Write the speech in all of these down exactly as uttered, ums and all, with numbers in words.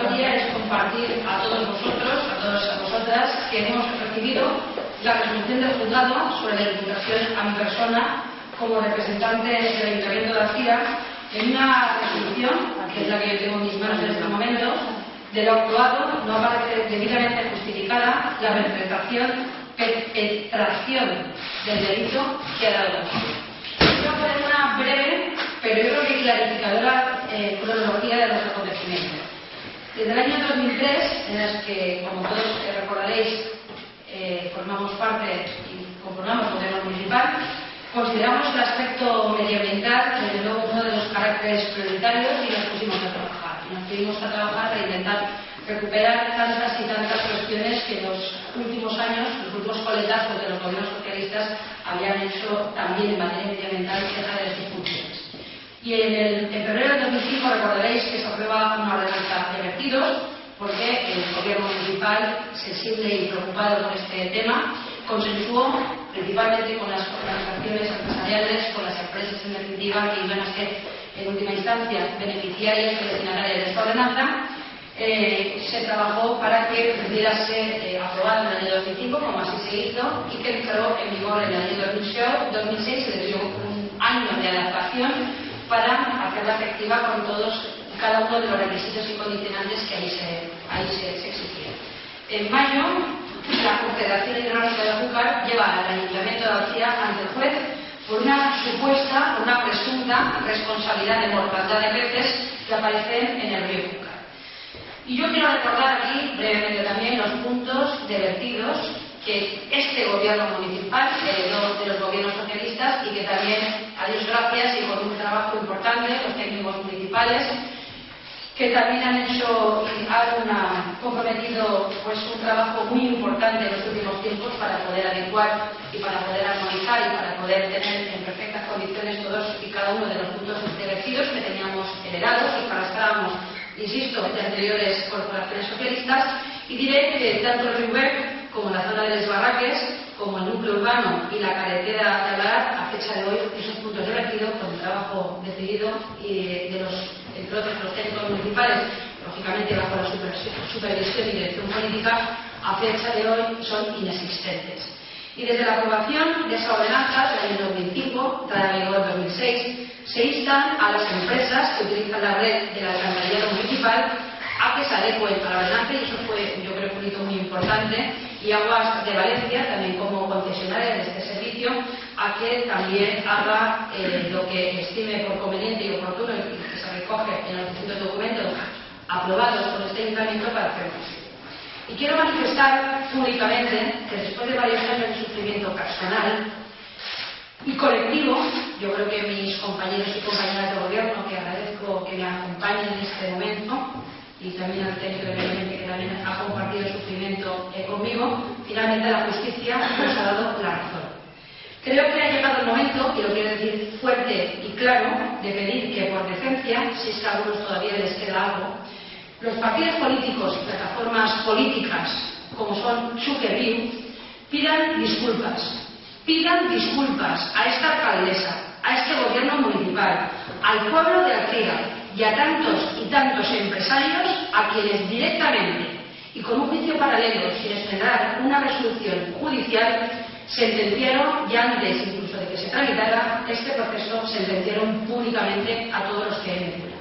convocatoria es compartir a todos vosotros, a todas a vosotras, que hemos recibido la resolución del juzgado sobre la imputación a mi persona como representante del Ayuntamiento de Alzira en una resolución, que es la que yo tengo en mis manos en este momento, de lo actuado no aparece debidamente justificada la perpetración, perpetración del delito que ha dado lugar. Voy a poner una breve, pero yo creo que clarificadora eh, cronología de los acontecimientos. Desde el año dos mil tres, en el que, como todos eh, recordaréis, eh, formamos parte y conformamos el gobierno municipal, consideramos el aspecto medioambiental desde luego uno de los caracteres prioritarios y nos pusimos a trabajar. Y nos pusimos a trabajar para intentar recuperar tantas y tantas cuestiones que en los últimos años, los últimos coletazos de los gobiernos socialistas habían hecho también en materia medioambiental dejar de sus funciones. Y en, el, en febrero de dos mil cinco recordaréis que se aprueba una ordenanza de vertidos porque el gobierno municipal, sensible y preocupado con este tema, consensuó principalmente con las organizaciones empresariales, con las empresas en definitiva que iban a ser en última instancia beneficiarias y destinatarias de esta ordenanza. Eh, se trabajó para que pudiera ser eh, aprobado en el año dos mil cinco, como así se hizo, y que entró en vigor en el año dos mil seis. Se le dio un año de adaptación para hacerla efectiva con todos y cada uno de los requisitos y condicionantes que ahí se, ahí se, se exigían. En mayo, la Confederación Hidrográfica de Júcar lleva al Ayuntamiento de Alzira ante el juez por una supuesta, una presunta responsabilidad de mortandad de peces que aparecen en el río Júcar. Y yo quiero recordar aquí brevemente también los puntos de vertidos que este gobierno municipal heredó de los gobiernos socialistas y que también, a Dios gracias y con un trabajo importante, los técnicos municipales, que también han hecho y han una, comprometido pues, un trabajo muy importante en los últimos tiempos para poder adecuar y para poder armonizar y para poder tener en perfectas condiciones todos y cada uno de los puntos de vertidos que teníamos heredados y que arrastrábamos, insisto, de anteriores corporaciones socialistas. Y diré que tanto el Riuber como la zona de Les Barraques, como el núcleo urbano y la carretera de Albalat, a fecha de hoy, esos puntos de vertido, con el trabajo decidido y de los, entre otros, los técnicos municipales, lógicamente bajo la supervisión y dirección política, a fecha de hoy son inexistentes. Y desde la aprobación de esa ordenanza del año dos mil cinco, entrada en vigor en dos mil seis, se instan a las empresas que utilizan la red del alcantarillado municipal a que se adecuen a la ordenanza, y eso fue, yo creo, un hito muy importante, y Aguas de Valencia, también como concesionaria de este servicio, a que también haga eh, lo que estime por conveniente y oportuno y que se recoge en los distintos documentos aprobados por este ayuntamiento para hacerlo. Y quiero manifestar públicamente que después de varios años de sufrimiento personal y colectivo, yo creo que mis compañeros y compañeras de gobierno, que agradezco que me acompañen en este momento, y también al técnico de medio ambiente que también ha compartido el sufrimiento eh, conmigo, finalmente la justicia nos ha dado la razón. Creo que ha llegado el momento, y lo quiero decir fuerte y claro, de pedir que por decencia, si es que a algunos todavía les queda algo, los partidos políticos y plataformas políticas, como son Suqueviu, pidan disculpas. Pidan disculpas a esta alcaldesa, a este gobierno municipal, al pueblo de Alzira y a tantos y tantos empresarios a quienes directamente y con un juicio paralelo, sin esperar una resolución judicial, sentenciaron, ya antes incluso de que se tramitara este proceso, sentenciaron públicamente a todos los que he mencionado.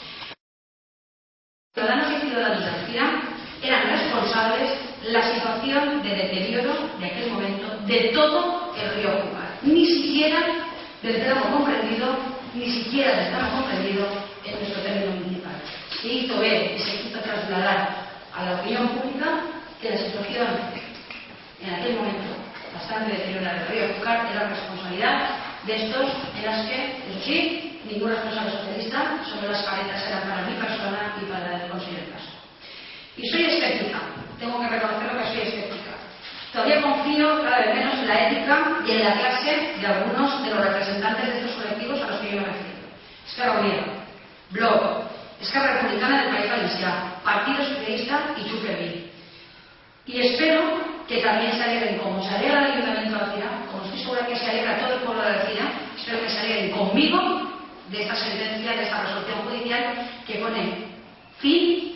Ciudadanos y ciudadanas de Alzira eran responsables de la situación de deterioro de aquel momento de todo el río Júcar, ni siquiera del tramo comprendido, ni siquiera del tramo comprendido en nuestro término municipal. Se hizo ver y se hizo trasladar a la opinión pública que la situación en aquel momento bastante deteriorada del río Júcar era responsabilidad de estos en las que, eso sí, ningún responsable socialista, solo las caretas eran para mi persona y para el consejero Castro. Y soy escéptica, tengo que reconocerlo que soy escéptica. Todavía confío cada vez menos en la ética y en la clase de algunos de los representantes de estos colectivos a los que yo me refiero. Esquerra Unida, Bloc, Esquerra Republicana del País Valencià, Partido Socialista y Suqueviu. Y espero que también se alegren, como se alegra el Ayuntamiento de Alzira, como estoy segura que se alegra todo el pueblo de Alzira, espero que se alegren conmigo de esta sentencia, de esta resolución judicial que pone fin a un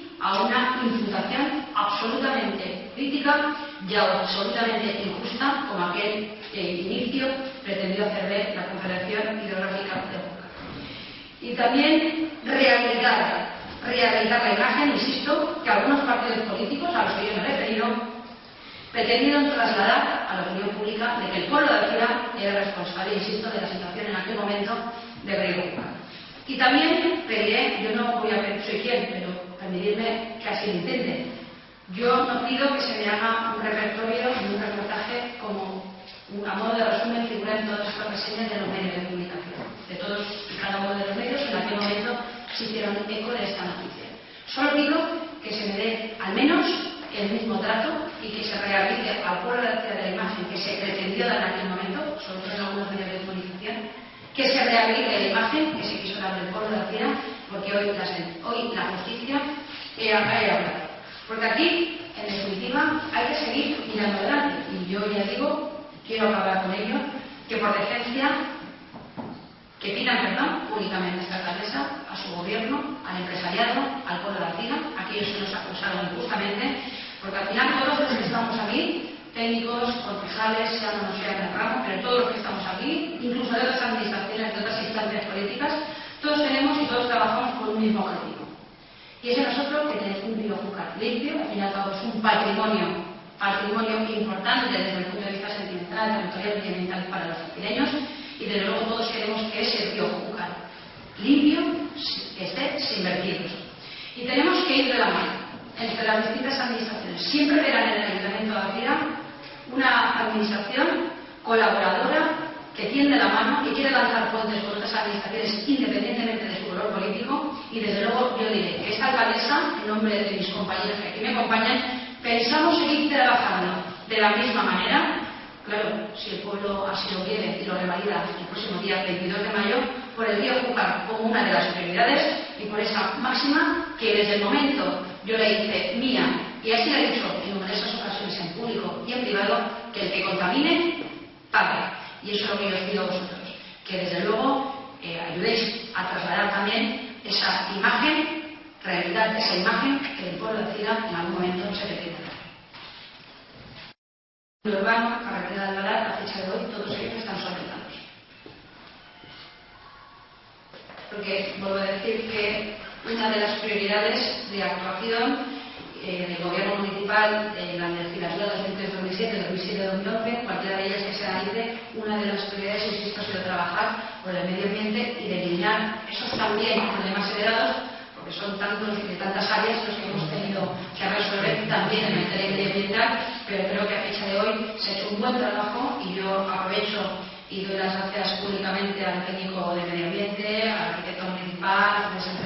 una imputación absolutamente crítica y absolutamente injusta como aquel eh, inicio pretendió hacerle la Confederación Hidrográfica de Júcar. Y también rehabilitar, rehabilitar la imagen, insisto, que algunos partidos políticos a los que yo me he referido pretendieron trasladar a la opinión pública de que el pueblo de Alcira era responsable, insisto, de la situación en aquel momento de Río Júcar. Y también pediré, yo no voy a pedir, soy quien, pero permitirme que así lo intente. Yo no pido que se me haga un repertorio ni un reportaje como a modo de resumen figura en todas estas reseñas de los medios de comunicación, de todos y cada uno de los medios en aquel momento se hicieron eco de esta noticia. Solo pido que se me dé al menos el mismo trato y que se rehabilite al pueblo de la imagen que se pretendió dar en aquel momento, sobre todo en algunos medios de comunicación, que se rehabilite la imagen que se quiso dar del pueblo de Alcira, porque hoy la, hoy la justicia era hablada. Porque aquí, en definitiva, hay que seguir mirando adelante. Y yo ya digo, quiero acabar con ello, que por decencia, que pidan perdón públicamente a esta alcaldesa, a su gobierno, al empresariado, al pueblo de Alcira, a aquellos que nos acusaron injustamente, porque al final todos los que estamos aquí, técnicos, concejales, sean o no sean del ramo, pero todos los que estamos aquí, incluso de otras administraciones, de otras instancias políticas, todos tenemos y todos trabajamos por un mismo objetivo. Y es de nosotros que tenemos un río Júcar limpio, al fin y al cabo es un patrimonio, patrimonio importante desde el punto de vista sentimental, territorial y ambiental para los alcireños, y desde luego todos queremos que ese río Júcar limpio esté sin vertidos. Y tenemos que ir de la mano entre las distintas administraciones. Siempre verán en el Ayuntamiento de Alcira una administración colaboradora que tiende la mano, que quiere lanzar puentes con otras administraciones independientemente de su color político, y desde luego yo diré que esta alcaldesa, en nombre de mis compañeros que aquí me acompañan, pensamos seguir trabajando de la misma manera. Claro, si el pueblo así lo quiere y lo revalida el próximo día veintidós de mayo, por el río Júcar como una de las prioridades y por esa máxima que desde el momento yo le hice mía, y así la he dicho en numerosas ocasiones en público y en privado, que el que contamine, pague. Y eso es lo que yo os pido a vosotros, que desde luego eh, ayudéis a trasladar también esa imagen, realidad, esa imagen que el pueblo de Alcira en algún momento se pretende. El urbano, carretera de Albalat, a fecha de hoy, todos ellos están solventados. Porque vuelvo a decir que una de las prioridades de actuación eh, del gobierno municipal en la legislatura dos mil tres dos mil siete, dos mil siete dos mil once, cualquiera de ellas que se analice, una de las prioridades, insisto, ha sido trabajar por el medio ambiente y de eliminar esos también problemas heredados, porque son tantos y de tantas áreas los que hemos tenido que resolver también en materia medioambiental, pero creo que a fecha de hoy se ha hecho un buen trabajo y yo aprovecho y doy las gracias públicamente al técnico de medio ambiente, al arquitecto municipal, al